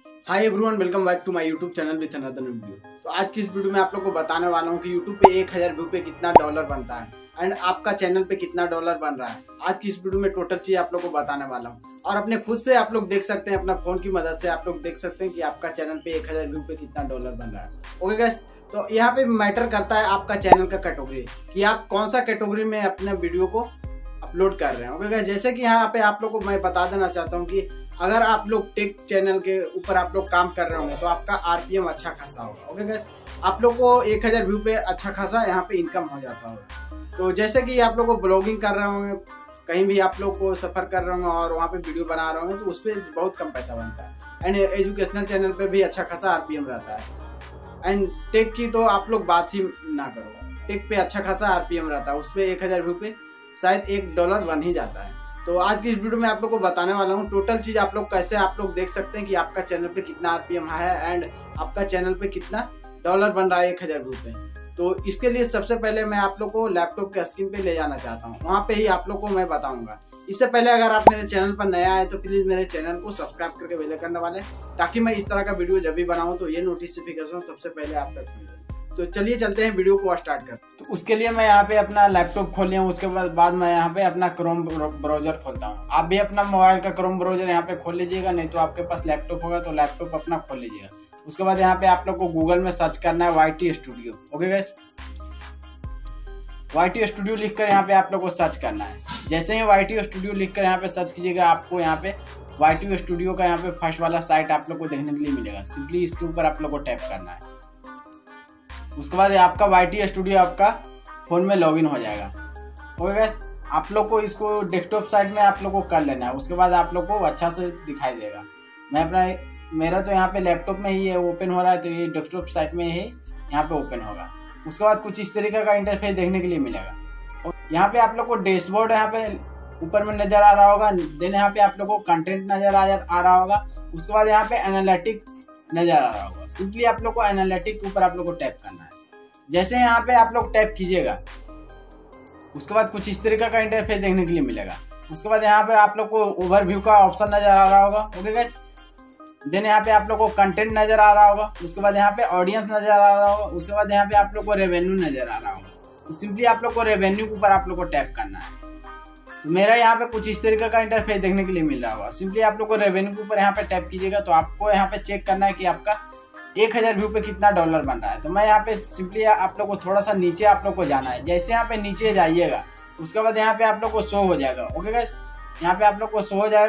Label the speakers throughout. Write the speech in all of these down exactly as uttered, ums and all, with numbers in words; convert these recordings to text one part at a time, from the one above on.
Speaker 1: Hi everyone, welcome back to my YouTube channel with another video. तो आज की इस वीडियो में आप लोग को बताने वाला हूँ कि यूट्यूब पे एक हज़ार व्यू पे कितना डॉलर बनता है एंड आपका चैनल पे कितना डॉलर बन रहा है। आज की इस वीडियो में टोटल चीज आप लोग को बताने वाला हूँ और अपने खुद से आप लोग देख सकते हैं, अपना फोन की मदद से आप लोग देख सकते हैं कि आपका चैनल पे एक हज़ार व्यू पे कितना डॉलर बन रहा है। ओके गाइस, तो यहाँ पे मैटर करता है आपका चैनल का कैटेगरी कि आप कौन सा कैटेगरी में अपने वीडियो को अपलोड कर रहे हैं। ओके गाइस, जैसे कि यहाँ पे आप लोग को मैं बता देना चाहता हूँ कि अगर आप लोग टेक चैनल के ऊपर आप लोग काम कर रहे होंगे तो आपका आरपीएम अच्छा खासा होगा। ओके गाइस, आप लोग को एक हज़ार व्यू पे अच्छा खासा यहाँ पे इनकम हो जाता होगा। तो जैसे कि आप लोग को ब्लॉगिंग कर रहे होंगे, कहीं भी आप लोग को सफ़र कर रहे होंगे और वहाँ पे वीडियो बना रहे होंगे तो उस पर बहुत कम पैसा बनता है एंड एजुकेशनल चैनल पे भी अच्छा खासा आरपीएम रहता है एंड टेक की तो आप लोग बात ही ना करो, टेक पे अच्छा खासा आरपीएम रहता है, उस पर एक हज़ार व्यू पे शायद एक डॉलर बन ही जाता है। तो आज की इस वीडियो में आप लोग को बताने वाला हूँ टोटल चीज़ आप लोग कैसे आप लोग देख सकते हैं कि आपका चैनल पे कितना आरपीएम है एंड आपका चैनल पे कितना डॉलर बन रहा है एक हज़ार व्यू पे। तो इसके लिए सबसे पहले मैं आप लोग को लैपटॉप के स्क्रीन पे ले जाना चाहता हूँ, वहाँ पे ही आप लोग को मैं बताऊँगा। इससे पहले अगर आप मेरे चैनल पर नया है तो प्लीज़ मेरे चैनल को सब्सक्राइब करके बेल आइकन दबा लें ताकि मैं इस तरह का वीडियो जब भी बनाऊँ तो ये नोटिफिकेशन सबसे पहले आप तक मिले। तो चलिए चलते हैं वीडियो को स्टार्ट करते। तो उसके लिए मैं यहाँ पे अपना लैपटॉप खोल लिया हूँ, उसके बाद बाद मैं यहाँ पे अपना क्रोम ब्राउजर खोलता हूँ। आप भी अपना मोबाइल का क्रोम ब्राउजर यहाँ पे खोल लीजिएगा, नहीं तो आपके पास लैपटॉप होगा तो लैपटॉप अपना खोल लीजिएगा। उसके बाद यहाँ पे आप लोग को गूगल में सर्च करना है Y T studio. Okay guys, Y T studio लिख कर यहाँ पे आप लोग को सर्च करना है। जैसे ही वाई टी स्टूडियो लिख कर यहाँ पे सर्च कीजिएगा, आपको यहाँ पे वाई टी स्टूडियो का यहाँ पे फर्स्ट वाला साइट आप लोग को देखने के लिए मिलेगा। सिंपली इसके ऊपर आप लोग को टैप करना है। उसके बाद आपका वाई टी स्टूडियो आपका फ़ोन में लॉगिन हो जाएगा। ओके गाइस, आप लोग को इसको डेस्कटॉप साइड में आप लोग को कर लेना है। उसके बाद आप लोग को अच्छा से दिखाई देगा। मैं अपना मेरा तो यहाँ पे लैपटॉप में ही है ओपन हो रहा है, तो ये डेस्कटॉप साइड में ही यहाँ पे ओपन होगा। उसके बाद कुछ इस तरीके का इंटरफेस देखने के लिए मिलेगा। और यहाँ पे आप लोग को डैशबोर्ड यहाँ पे ऊपर में नज़र आ रहा होगा। देन यहाँ पे आप लोग को कंटेंट नज़र आ आ रहा होगा। उसके बाद यहाँ पे एनालिटिक नज़र आ रहा होगा। सिंपली आप लोग को एनालिटिक के ऊपर आप लोग को टैप करना है। जैसे यहाँ पे आप लोग टैप कीजिएगा, उसके बाद कुछ इस तरीके का इंटरफेस देखने के लिए मिलेगा। उसके बाद यहाँ पे आप लोग को ओवरव्यू का ऑप्शन नज़र आ रहा होगा। ओके गाइस, देन यहाँ पे आप लोग को कंटेंट नज़र आ रहा होगा। उसके बाद यहाँ पे ऑडियंस नज़र आ रहा होगा। उसके बाद यहाँ पे आप लोग को रेवेन्यू नज़र आ रहा होगा। तो सिंपली आप लोग को रेवेन्यू के ऊपर आप लोग को टैप करना है। तो मेरा यहाँ पे कुछ इस तरीके का इंटरफेस देखने के लिए मिल रहा होगा। सिंपली आप लोग को रेवेन्यू के ऊपर यहाँ पे टैप कीजिएगा तो आपको यहाँ पे चेक करना है कि आपका एक हज़ार व्यू पे कितना डॉलर बन रहा है। तो मैं यहाँ पे सिंपली आप लोग को थोड़ा सा नीचे आप लोग को जाना है। जैसे यहाँ पे नीचे जाइएगा उसके बाद यहाँ पे आप लोग को शो हो जाएगा। ओके गाइस, यहाँ पे आप लोग को शो हो जाएगा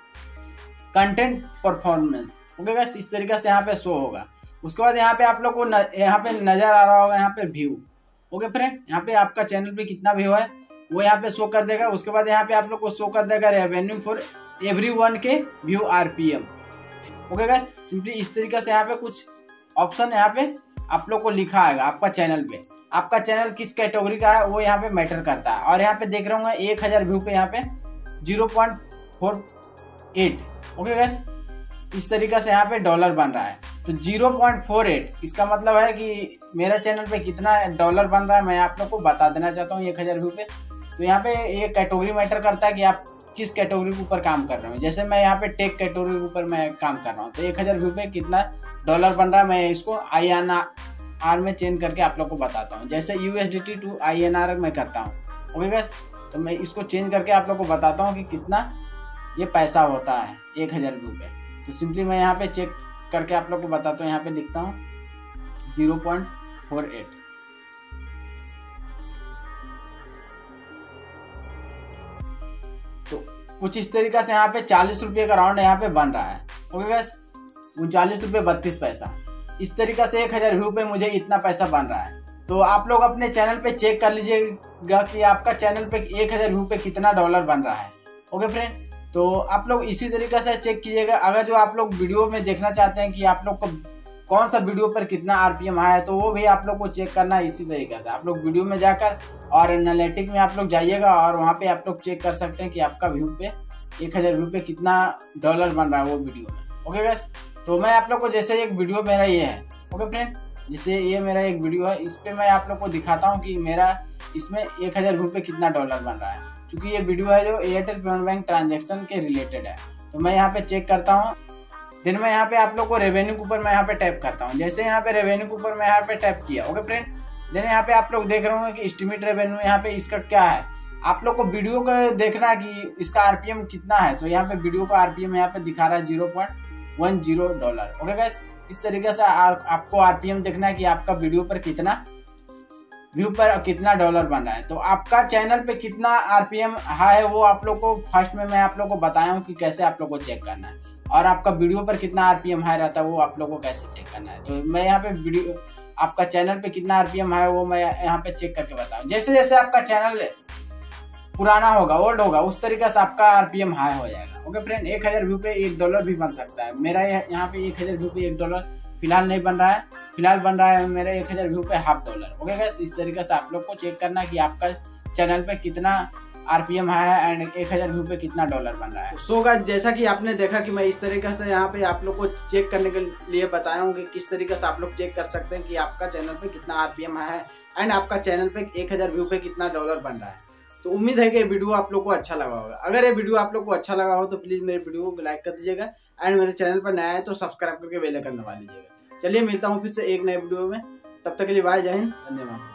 Speaker 1: कंटेंट परफॉर्मेंस। ओके गाइस, इस तरीके से यहाँ पे शो होगा। उसके बाद यहाँ पे आप लोग को न, यहाँ पे नज़र आ रहा होगा यहाँ पे व्यू। ओके फ्रेंड, यहाँ पे आपका चैनल पे कितना व्यू है वो यहाँ पे शो कर देगा। उसके बाद यहाँ पे आप लोग को शो कर देगा रेवेन्यू फॉर एवरी वन के view RPM. Okay guys, simply इस तरीके से यहाँ पे कुछ ऑप्शन यहाँ पे आप लोग को लिखा आएगा। आपका चैनल पे आपका चैनल किस कैटेगरी का है वो यहाँ पे मैटर करता है। और यहाँ पे देख रहा हूँ एक हज़ार व्यू पे यहाँ पे zero point four eight. Okay guys, इस तरीके से यहाँ पे डॉलर बन रहा है। तो जीरो पॉइंट फोर एट इसका मतलब है कि मेरा चैनल पे कितना डॉलर बन रहा है मैं आप लोग को बता देना चाहता हूँ एक हज़ार व्यू पे। तो यहाँ पे ये कैटेगरी मैटर करता है कि आप किस कैटेगरी के ऊपर काम कर रहे हो। जैसे मैं यहाँ पे टेक कैटेगरी के ऊपर मैं काम कर रहा हूँ तो एक हज़ार व्यू पे कितना डॉलर बन रहा है मैं इसको आई एन आर में चेंज करके आप लोग को बताता हूँ। जैसे U S D T to I N R मैं करता हूँ। ओके गाइस, तो मैं इसको चेंज करके आप लोग को बताता हूँ कि कितना ये पैसा होता है एक हज़ार व्यू पे। तो सिंपली मैं यहाँ पे चेक करके आप लोग को बताता हूँ। यहाँ पे लिखता हूँ जीरो पॉइंट फोर एट। तो कुछ इस तरीके से यहाँ पे चालीस रुपये का राउंड यहाँ पे बन रहा है। ओके गाइस, उनचालीस रुपये बत्तीस पैसा। इस तरीके से एक हज़ार व्यू पे मुझे इतना पैसा बन रहा है। तो आप लोग अपने चैनल पे चेक कर लीजिएगा कि आपका चैनल पे एक हज़ार व्यू पे कितना डॉलर बन रहा है। ओके फ्रेंड, तो आप लोग इसी तरीके से चेक कीजिएगा। अगर जो आप लोग वीडियो में देखना चाहते हैं कि आप लोग को कौन सा वीडियो पर कितना आरपीएम आया है तो वो भी आप लोग को चेक करना है इसी तरीके से। आप लोग वीडियो में जाकर और एनालिटिक में आप लोग जाइएगा और वहाँ पे आप लोग चेक कर सकते हैं कि आपका व्यू पे एक हज़ार व्यू पे कितना डॉलर बन रहा है वो वीडियो में। ओके गाइस, तो मैं आप लोग को जैसे एक वीडियो मेरा ये है। ओके फ्रेंड, जैसे ये मेरा एक वीडियो है, इस पर मैं आप लोग को दिखाता हूँ कि मेरा इसमें एक हज़ार व्यू पे कितना डॉलर बन रहा है। क्योंकि ये वीडियो है जो एयरटेल पेमेंट बैंक ट्रांजेक्शन के रिलेटेड है। तो मैं यहाँ पे चेक करता हूँ देन मैं यहाँ पे आप लोग को रेवेन्यू के ऊपर मैं यहाँ पे टैप करता हूँ। जैसे यहाँ पे रेवेन्यू के ऊपर मैं यहाँ पे टैप किया, ओके फ्रेंड। देन यहाँ पे आप लोग देख रहे होंगे कि एस्टिमेट रेवेन्यू यहाँ पे इसका क्या है। आप लोग को वीडियो का देखना है कि इसका आरपीएम कितना है, तो यहाँ पे वीडियो का आरपीएम यहाँ पे दिखा रहा है zero point one zero dollar. Okay guys, इस तरीके से आ, आपको आरपीएम देखना है कि आपका वीडियो पर कितना व्यू पर कितना डॉलर बन रहा है। तो आपका चैनल पे कितना आरपीएम है वो आप लोग को फर्स्ट में मैं आप लोग को बताया हूँ कि कैसे आप लोग को चेक करना है, और आपका वीडियो पर कितना आरपीएम हाई रहता है वो आप लोग को कैसे चेक करना है। तो मैं यहाँ पे वीडियो आपका चैनल पे कितना आरपीएम है वो मैं यहाँ पे चेक करके बताऊँ। जैसे जैसे आपका चैनल पुराना होगा, ओल्ड होगा, उस तरीके से आपका आरपीएम हाई हो जाएगा। ओके फ्रेंड, एक हजार व्यू पे एक डॉलर भी बन सकता है। मेरा यहाँ पे एक हजार व्यू पे एक डॉलर फिलहाल नहीं बन रहा है, फिलहाल बन रहा है मेरे एक हजार व्यू पे हाफ डॉलर। ओके गाइस, इस तरीके से आप लोग को चेक करना है कि आपका चैनल पे कितना आरपीएम है एंड एक हजार व्यू पे कितना डॉलर बन रहा है। सो गाइस, जैसा कि आपने देखा कि मैं इस तरीके से यहाँ पे आप लोग को चेक करने के लिए बताया हूँ कि किस तरीके से आप लोग चेक कर सकते हैं कि आपका चैनल पे कितना आरपीएम है एंड आपका चैनल पे एक हजार व्यू पे कितना डॉलर बन रहा है। तो उम्मीद है कि ये वीडियो आप लोग को अच्छा लगा होगा। अगर ये वीडियो आप लोग को अच्छा लगा हो तो प्लीज़ मेरे वीडियो को लाइक कर दीजिएगा एंड मेरे चैनल पर नया है तो सब्सक्राइब करके बेल आइकन दबा लीजिएगा। चलिए मिलता हूँ फिर से एक नए वीडियो में, तब तक के लिए बाय, जय हिंद, धन्यवाद।